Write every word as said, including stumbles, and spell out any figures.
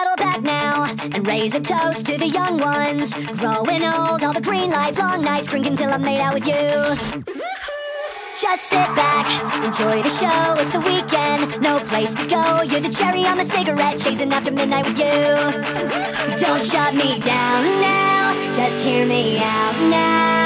settle back now and raise a toast to the young ones. Growing old, all the green lights, long nights, drinking till I'm made out with you. Just sit back, enjoy the show, it's the weekend, no place to go. You're the cherry on the cigarette, chasing after midnight with you. Don't shut me down now, just hear me out now.